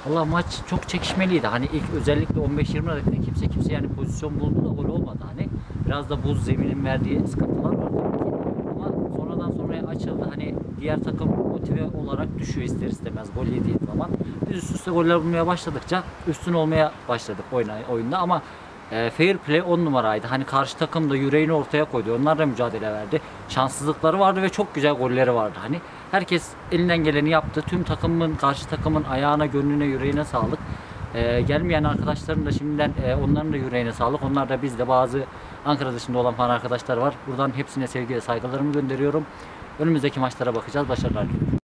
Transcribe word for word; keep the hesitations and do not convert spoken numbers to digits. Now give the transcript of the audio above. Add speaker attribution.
Speaker 1: Valla maç çok çekişmeliydi. Hani ilk özellikle on beş yirmi dakika kimse kimse yani pozisyon buldu da gol olmadı hani. Biraz da buz zeminin verdiği sıkıntılar var tabii ki. Ama sonradan sonraya açıldı. Hani diğer takım motive olarak düşüyor ister istemez gol yediği zaman. Biz üst üste goller bulmaya başladıkça üstün olmaya başladık oyuna, oyunda ama e, fair play on numaraydı. Hani karşı takım da yüreğini ortaya koydu. Onlar da mücadele verdi. Şanssızlıkları vardı ve çok güzel golleri vardı. Hani herkes elinden geleni yaptı. Tüm takımın, karşı takımın ayağına, gönlüne, yüreğine sağlık. Ee, gelmeyen arkadaşların da şimdiden e, onların da yüreğine sağlık. Onlar da bizde bazı Ankara dışında olan fan arkadaşlar var. Buradan hepsine sevgi ve saygılarımı gönderiyorum. Önümüzdeki maçlara bakacağız. Başarılar diliyorum.